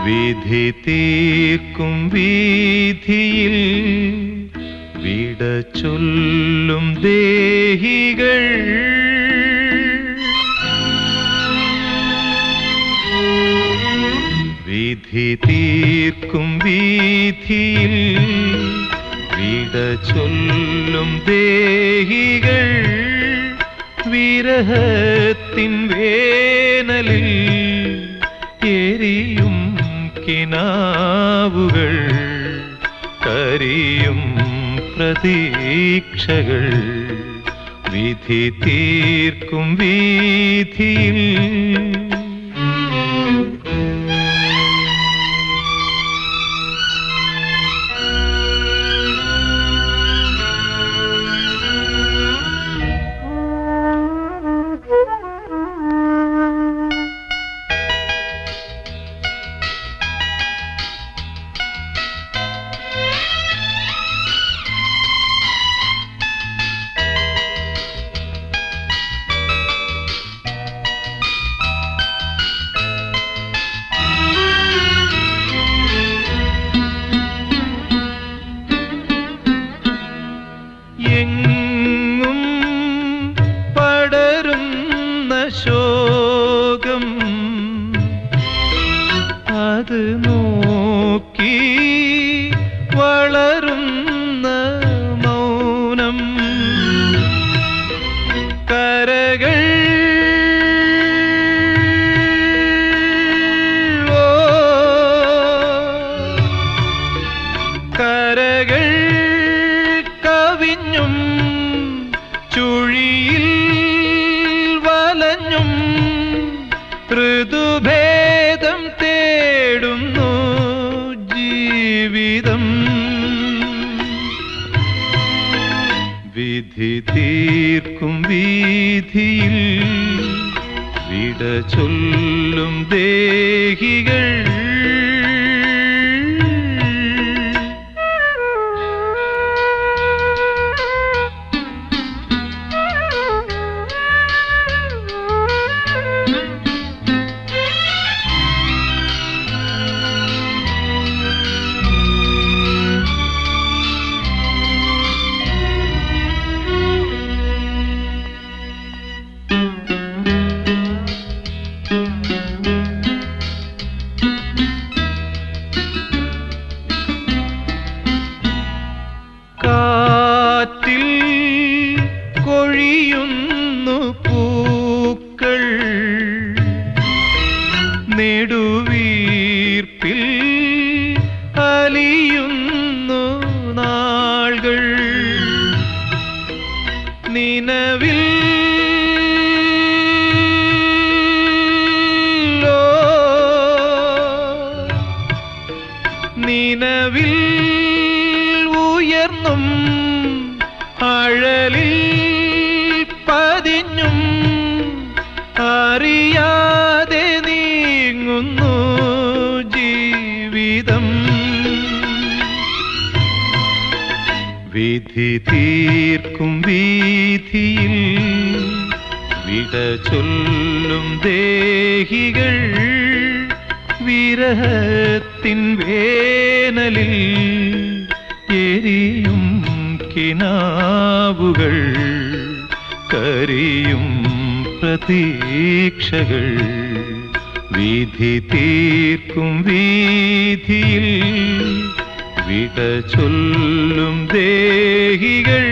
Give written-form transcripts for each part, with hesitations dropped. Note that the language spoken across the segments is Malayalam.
വിധി തീർക്കും വീഥിയിൽ വിട ചൊല്ലും ദേഹികൾ വിധി തീർക്കും വീഥിയിൽ വിട ചൊല്ലും ദേഹികൾ വിരഹത്തിൻ വേനലിൽ എരിയും കിനാവുകൾ കരിയും പ്രതീക്ഷകൾ വിധി തീർക്കും വീഥിയിൽ എങ്ങും പടരുന്ന ശോകം അത് നോക്കി വളരുന്ന മൗനം കരകൾ കരകൾ കവിഞ്ഞും ചുഴിയിൽ വലഞ്ഞും ഋതുഭേദം തേടുന്നു ജീവിതം വിധി തീർക്കും വീഥിയിൽ വിട ചൊല്ലും ദേഹികൾ കാറ്റിൽ കൊഴിയുന്നു പൂക്കൾ നെടുവീർപ്പിൽ അലിയുന്നു നാളുകൾ നിലവിൽ നിലവിൽ ഉയർന്നും അഴലിൽ പതിഞ്ഞും അറിയാതെ നീങ്ങുന്നു ജീവിതം വിധി തീർക്കും വീഥിയിൽ വിട ചൊല്ലും ദേഹികൾ വിരഹത്തിൻ വേനലിൽ എരിയും കിനാവുകൾ കരിയും പ്രതീക്ഷകൾ വിധി തീർക്കും വീഥിയിൽ വിട ചൊല്ലും ദേഹികൾ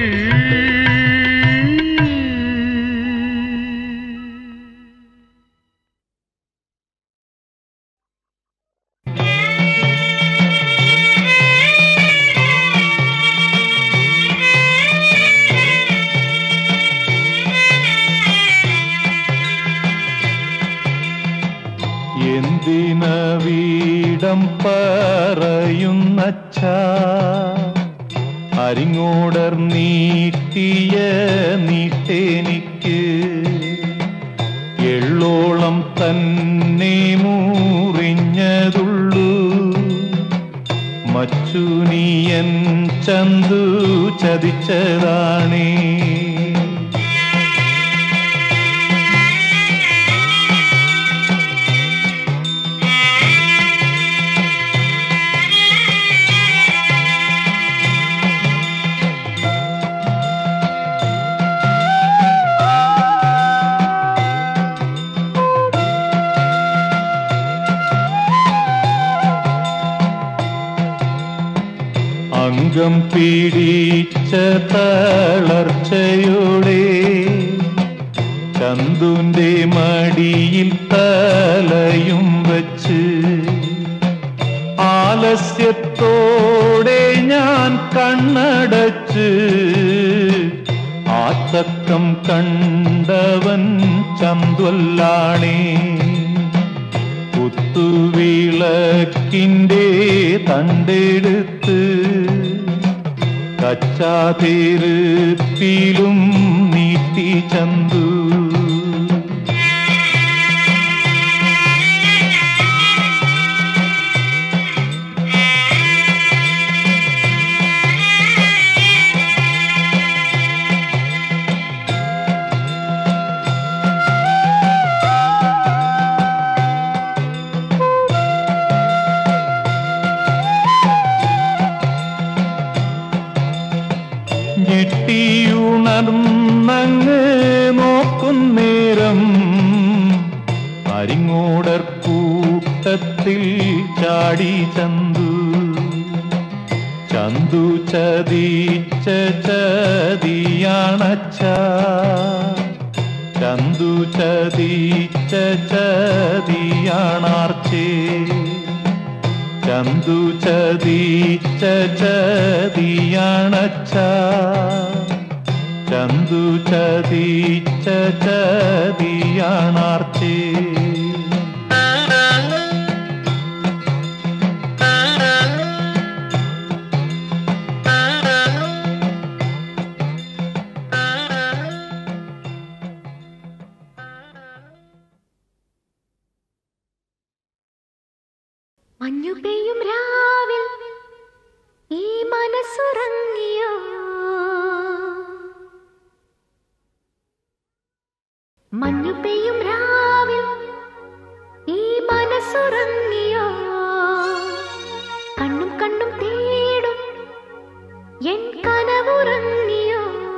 എന്തിന വീടം പറയുന്നച്ഛ അരിങ്ങോടർ നീട്ടിയ നീട്ടെനിക്ക് എള്ളോളം തന്നെ മൂറിഞ്ഞതുള്ളൂ മച്ചുനിയൻ ചന്തു ചതിച്ചതാണേ പിടിച്ച തളർച്ചയോടെ ചന്തുന്റെ മടിയിൽ തലയും വച്ച് ആലസ്യത്തോടെ ഞാൻ കണ്ണടച്ച് ആത്തക്കം കണ്ടവൻ ചന്തുവല്ലാണേ. കുത്തുവിളക്കിൻ്റെ തണ്ടെടുത്ത് കച്ചാതിരുപ്പിലും നീട്ടി ചന്തു. ഞെട്ടിയുണർന്നങ്ങ് നോക്കുന്നേരം അരിങ്ങോടർ കൂട്ടത്തിൽ ചാടി ചന്തു. ചന്തു ചതിച്ച ചതിയാണച്ച, ചന്തു ചതിച്ച ചതിയാണാർച്ചേ. ചന്തു ചതിച്ച ചതിയാണച്ച, ചന്തു ചതിച്ച ചതിയാണാർച്ചേ. മഞ്ഞു പെയ്യും രാവിൽ ഈ മനസ്സുറങ്ങിയോ, മഞ്ഞു പെയ്യും രാവിൽ ഈ മനസ്സുറങ്ങിയോ. കണ്ണും കണ്ണും തേടും എൻ കനവുറങ്ങിയോ.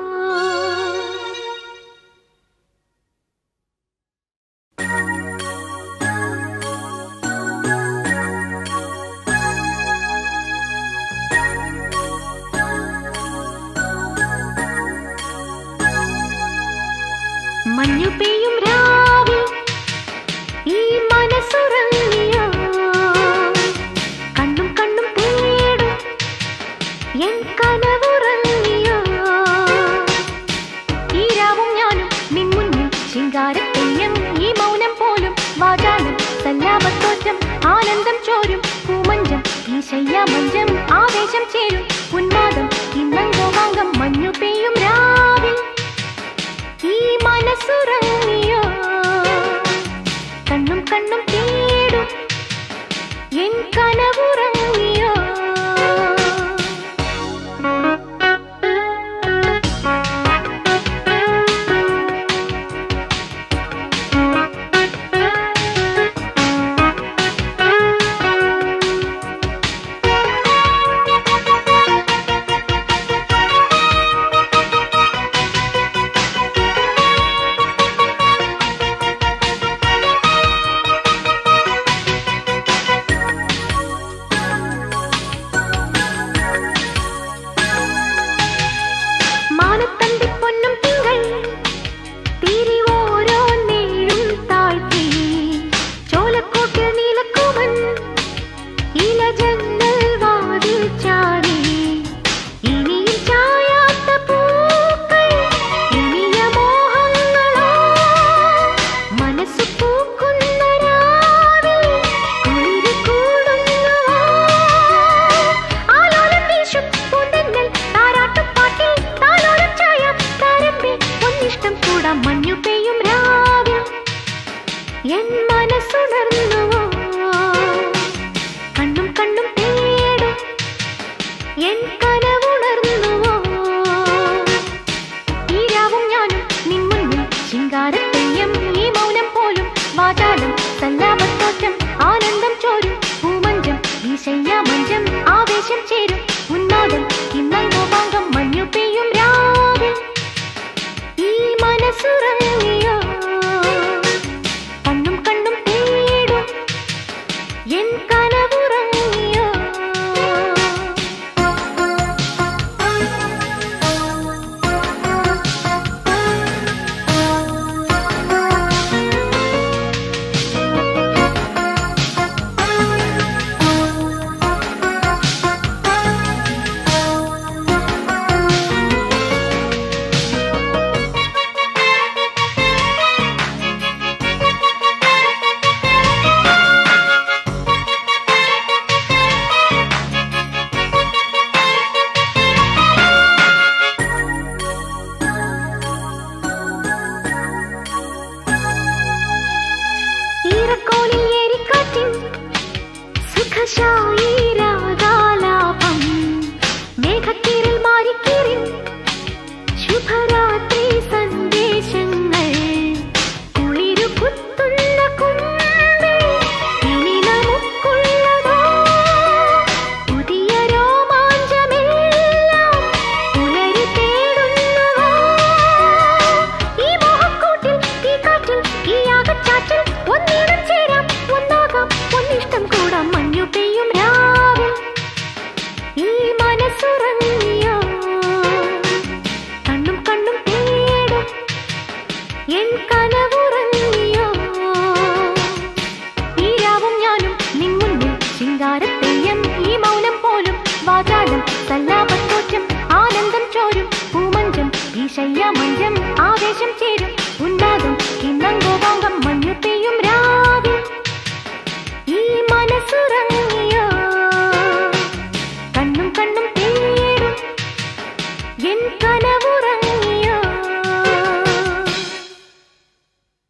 മഞ്ഞു പെയ്യും രാവിൽ ഈ മനസ്സുറങ്ങിയോ. കണ്ണും കണ്ണും തേടും എൻ കനവുറങ്ങിയോ. ഈ രാവും ഞാനും നിൻ മുന്നിൽ ശൃംഗാരത്തെയ്യം. ഈ മൗനം പോലും വാചാലം സല്ലാപത്തോറ്റം. ആനന്ദം ചോരും പൂമഞ്ചം ഈ ശയ്യാമഞ്ചം. ആവേശം ചേരും ഉന്മാദം ഇന്നങ്കോമാങ്കം. മഞ്ഞു പെയ്യും രാവിൽ ഈ മനസ്സുറങ്ങിയോ. കണ്ണും കണ്ണും തേടും എൻ കനവുറങ്ങിയോ. എൻ കനവുറങ്ങിയോ ഈ രാവും ഞാനും നിൻ മുന്നിൽ ശിങ്കാരത്തെയ്യം ഈ മൗനം പോലും വാചാലം സല്ലാപത്തോറ്റം ആനന്ദം ചോരും പൂമഞ്ചം ഈ ശയ്യാമഞ്ചം ആവേശം ചേരും ഉന്മാദം കിന്നങ്കോപാംഗം മഞ്ഞു പെയ്യും രാവിൽ ഈ മനസ്സുറങ്ങിയോ കണ്ണും കണ്ണും തേടും എൻ കനവുറങ്ങിയോ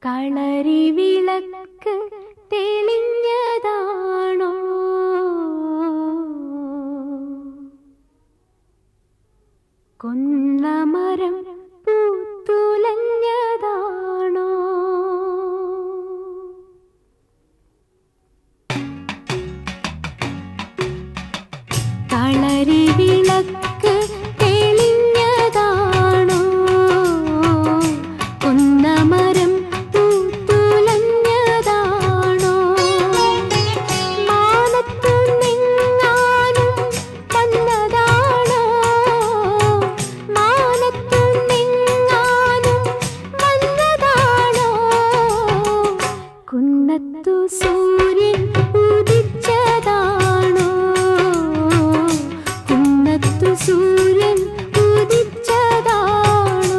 കളരി വിളക്ക് തെളിഞ്ഞതാണോ, കൊന്നമരം പൂത്തുലഞ്ഞതാണോ, കളരി വിളക്ക് തെളിഞ്ഞതാണോ, കൊന്നമരം പൂത്തുലഞ്ഞതാണോ, മാനത്തു നിന്നാനും വന്നതാണോ, മാനത്തു നിന്നാനും വന്നതാണോ, കുന്നത്തു സൂര്യൻ ഉദിച്ചതാണോ, കുന്നത്തു സൂര്യൻ ഉദിച്ചതാണോ.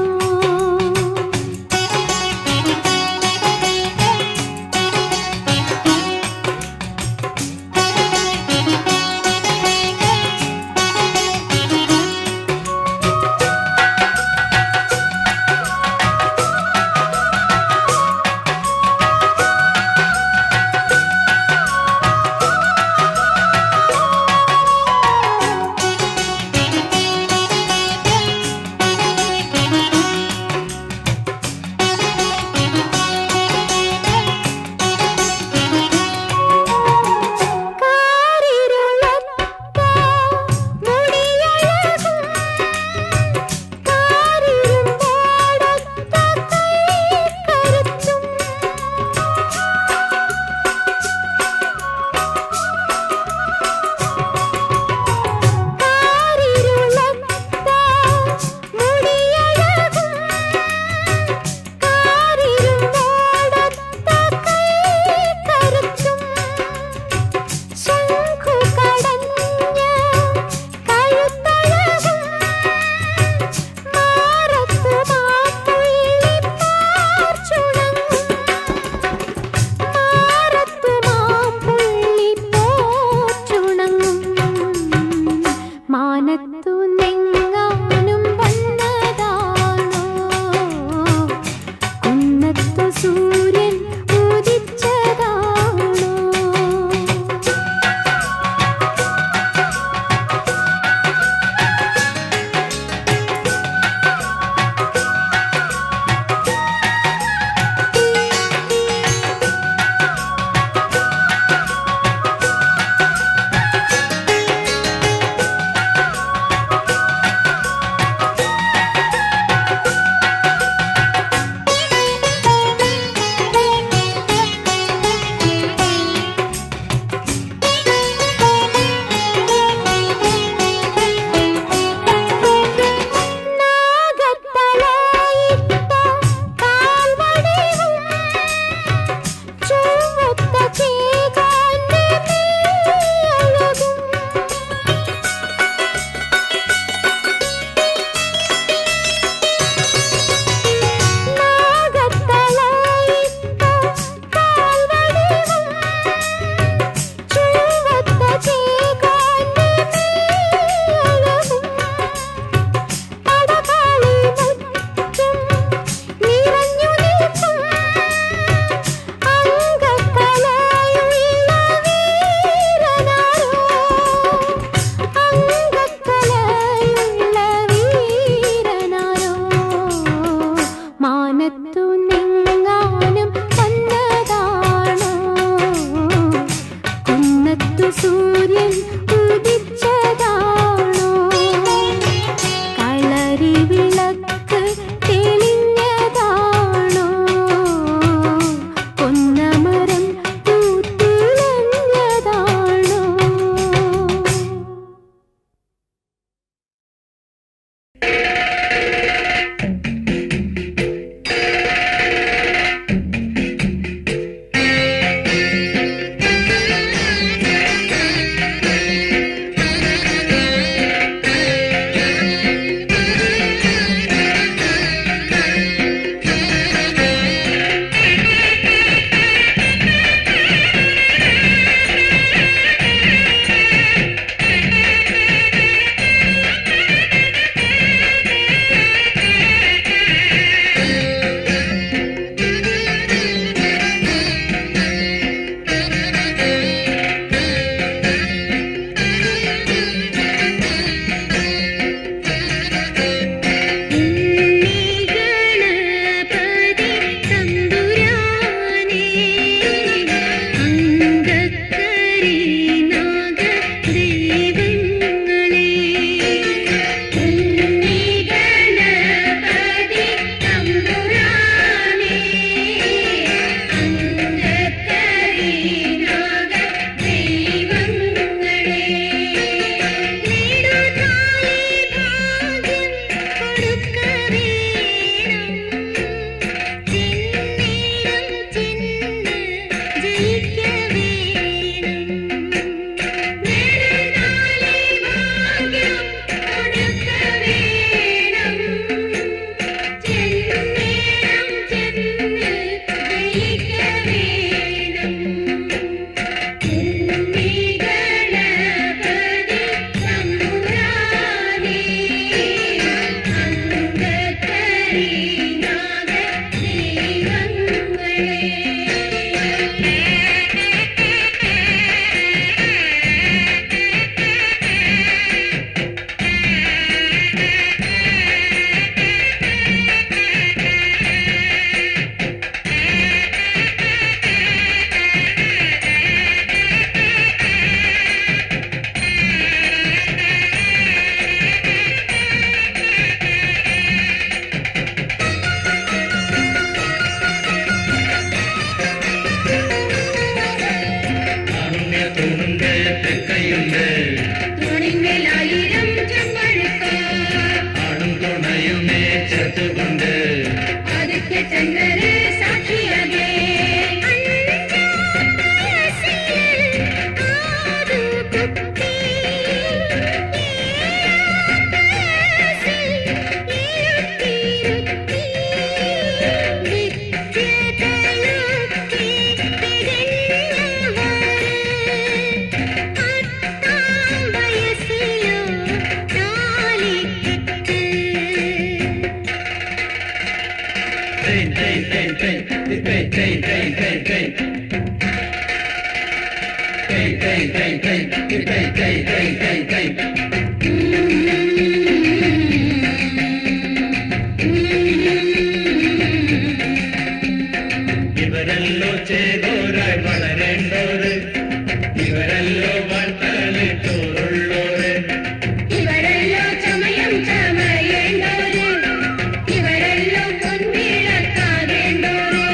ഇവരല്ലോ ചേരോരായി വളരേണ്ടോര്, ഇവരല്ലോ വാഴ്ത്താല് ചോറുള്ളോര്, ഇവരല്ലോ ചമയം ചമയേണ്ടോര്, ഇവരല്ലോ പൊൻവിളക്കാകേണ്ടോര്.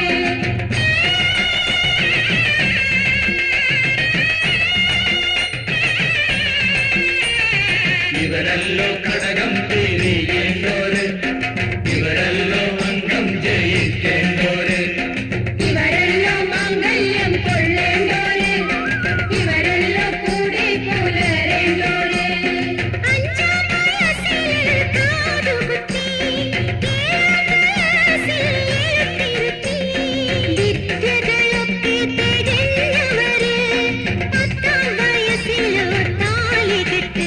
ഇവരല്ലോ കടകം തിരിയേണ്ടോര്, ഇവരല്ലോ അംഗം ജയിക്കേണ്ടോര്, ഇവരല്ലോ മാംഗല്യം കൊള്ളേണ്ടോര്, ഇവരല്ലോ കൂടെ പുലരേണ്ടോര്. അഞ്ചാം വയസ്സിൽ കാതുകുത്തി, ഏഴാം വയസ്സിൽ എഴുത്തിരുത്തി, വിദ്യകളൊക്കെ തികഞ്ഞവര്, 10ാം വയസ്സിലോ താലികെട്ട്.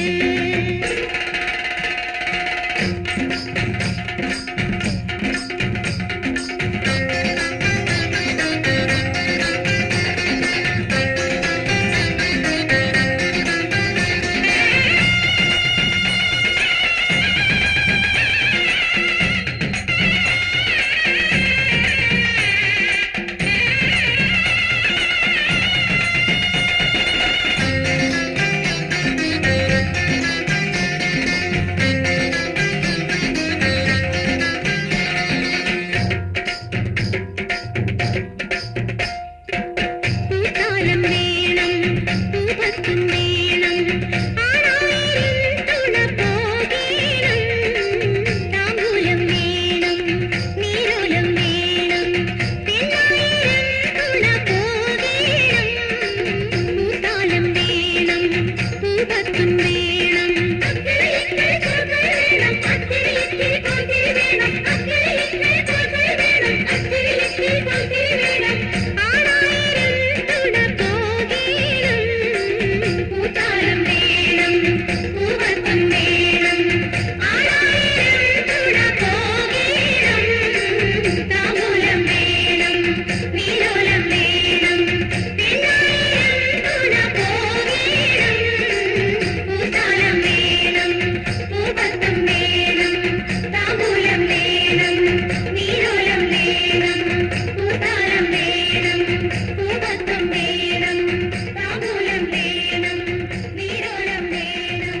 പൂത്താലം വേണം, പൂവത്തും വേണം, ആണായിരം തുണ പോകേണം. താമ്പൂലം വേണം, നീരോലം വേണം, പെണ്ണായിരം തുണ പോകേണം. പൂത്താലം വേണം, പൂവത്തും വേണം, അക്കരയിക്കൽ കോർക്കൽ വേണം, അക്കരയിക്കൽ കോർക്കൽ വേണം, അക്കരയിക്കൽ കോർക്കൽ വേണം, അക്കരയിക്കൽ കോർക്കൽ വേണം. ആണായിരം തുണ പോകേണം. പൂത്താലം വേണം, പൂവത്തും വേണം, ആണായിരം തുണ പോകേണം. താമ്പൂലം വേണം, നീലോലം വേണം, പെണ്ണായിരം തുണ പോകേണം. പൂത്താലം വേണം, പൂവത്തും വേണം, താമ്പൂലം വേണം, നീലോലം വേണം, പൂത്താലം വേണം, പൂവത്തും വേണം, താമ്പൂലം വേണം, നീലോലം വേണം.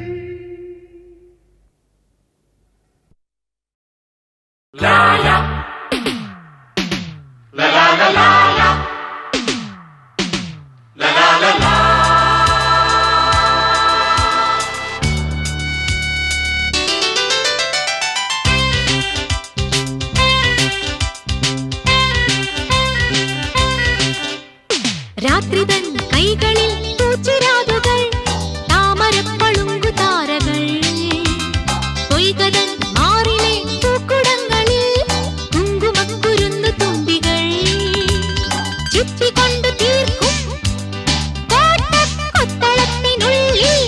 രാത്രിതൻ കൈകളിൽ പൂച്ചിരാതുകൾ, താമരപ്പളുങ്കു താരകൾ, പൊയ്കതൻ മാറിലെ പൂക്കുടങ്ങളിൽ കുങ്കുമക്കുരുന്നു തുമ്പികൾ, ചുറ്റിക്കൊണ്ടു തീർക്കും കോട്ടക്കൊത്തളത്തിനുള്ളിൽ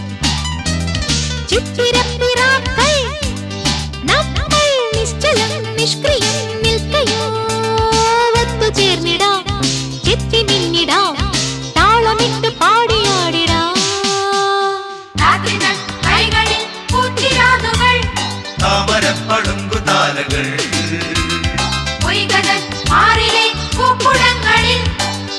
ചിത്തിരപ്പിറാക്കൾ. നമ്മൾ നിശ്ചലം നിഷ്ക്രിയം നിൽക്കയോ, ഒത്തുചേർന്നിടാം, ചെത്തി മിന്നിടാം, താളമിട്ട് പാടിയാടിടാം. രാത്രിതൻ കൈകളിൽ പൂച്ചിരാതുകൾ, താമരപ്പളുങ്കു താരകൾ, പൊയ്കതൻ മാറിലെ പൂക്കുടങ്ങളിൽ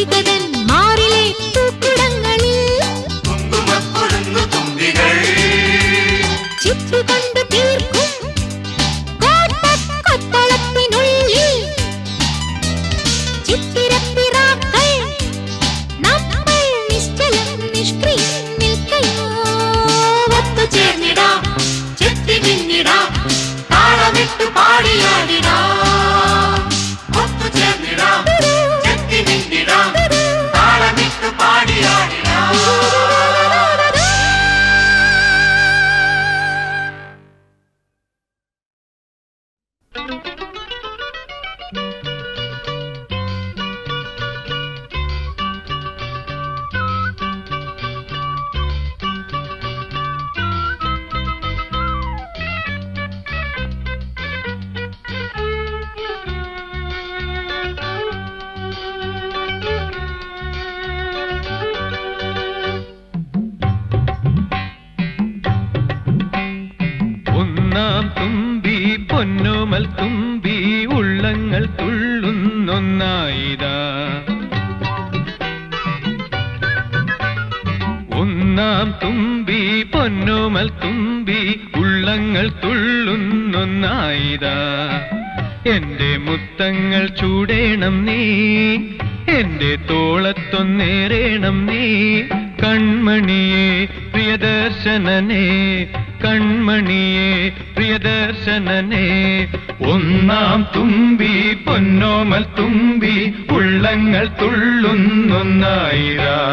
രസികതൻ മാറിലെ പൂക്കുടങ്ങളിൽ കുങ്കുമപ്പൊഴുന്നു തുമ്പികൾ ചിറ്റുകൊണ്ട് തീർക്കും കോട്ടക്കൊത്തളത്തിനുള്ളിൽ ചിത്തിരപ്പിറാക്കൾ നമ്മൾ നിശ്ചലം നിഷ്ക്രിയം നിൽക്കയോ ഒത്തുചേർന്നിടാം ചെത്തി മിന്നിടാം താളമിട്ടു പാടിയാടിടാം ഒത്തുചേർന്നിടാം ചെത്തി മിന്നിടാം താളമിട്ടു പാടിയാടിടാം ഒന്നാം തുമ്പി പൊന്നോമൽ തുമ്പി ഉള്ളങ്ങൾ തുള്ളുന്നൊന്നായിതാ ഒന്നാം തുമ്പി പൊന്നോമൽ തുമ്പി ഉള്ളങ്ങൾ തുള്ളുന്നൊന്നായിതാ എന്റെ മുത്തങ്ങൾ ചൂടേണം നീ എന്റെ തോളത്തൊന്നേറേണം നീ കൺമണിയേ പ്രിയദർശനനേ കൺമണിയേ പ്രിയദർശനനേ ഒന്നാം തുമ്പി പൊന്നോമൽ തുമ്പി ഉള്ളങ്ങൾ തുള്ളുന്നൊന്നായിരാ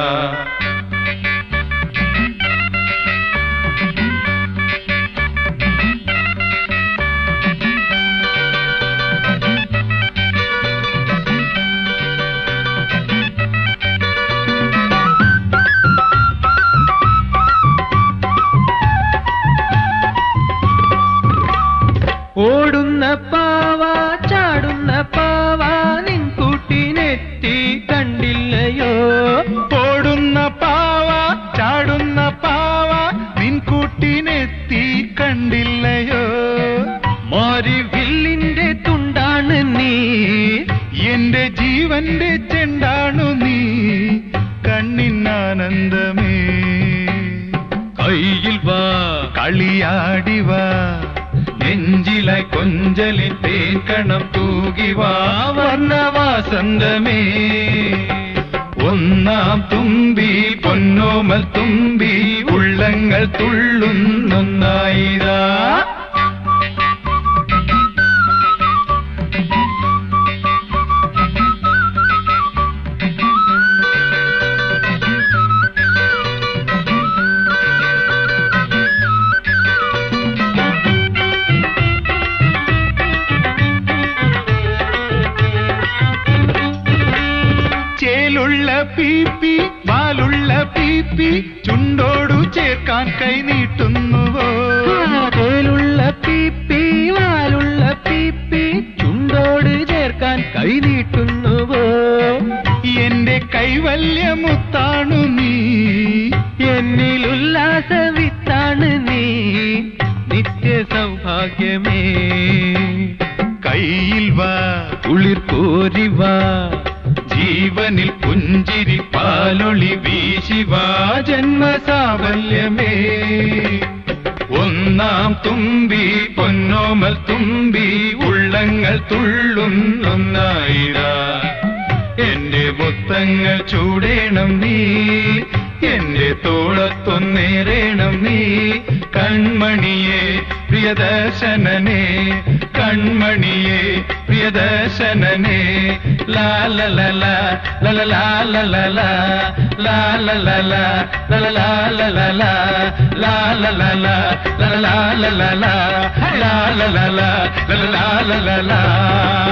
ഓടുന്ന പാവ ചാടുന്ന പാവ നിൻ കൂട്ടിനെത്തി കണ്ടില്ലയോ ഓടുന്ന പാവ ചാടുന്ന പാവ നിൻ കൂട്ടിനെത്തി കണ്ടില്ലയോ മാരി വില്ലിന്റെ തുണ്ടാണ് നീ എന്റെ ജീവന്റെ ചെണ്ടാണു നീ കണ്ണിനാനന്ദമേ കയ്യിൽ വാ കളിയാടി വാ നെഞ്ചിലായി കൊഞ്ചലിൽ തേക്കണം തൂകിവാ വർണ്ണവാസന്തമേ ഒന്നാം തുമ്പി പൊന്നോമൽ തുമ്പി ഉള്ളങ്ങൾ തുള്ളുന്നൊന്നായിരാ പീപ്പി വാലുള്ള പീപ്പി ചുണ്ടോടു ചേർക്കാൻ കൈ നീട്ടുന്നുവോ ചേലുള്ള പീപ്പി വാലുള്ള പീപ്പി ചുണ്ടോട് ചേർക്കാൻ കൈ നീട്ടുന്നുവോ എന്റെ കൈവല്യമുത്താണു നീ എന്നിൽ ഉല്ലാസവിത്താണ് നീ നിത്യ സൗഭാഗ്യമേ കയ്യിൽ വാ കുളിർ കോരി വാ ജീവനിൽ പുഞ്ചിരി പാലൊളി വീശിവാ ജന്മസാഫല്യമേ ഒന്നാം തുമ്പി പൊന്നോമൽ തുമ്പി ഉള്ളങ്ങൾ തുള്ളുന്നൊന്നായിരാ എന്റെ മുത്തങ്ങൾ ചൂടേണം നീ എന്റെ തോളത്തൊന്നേറേണം നീ കൺമണിയേ പ്രിയദർശനനേ കൺമണിയേ പ്രിയദർശനനേ ലാലലല ലലലാലലല ലാലലല ലലലാലലല ലാലലല ലലലാലലല ലാലലല ലലലാലലല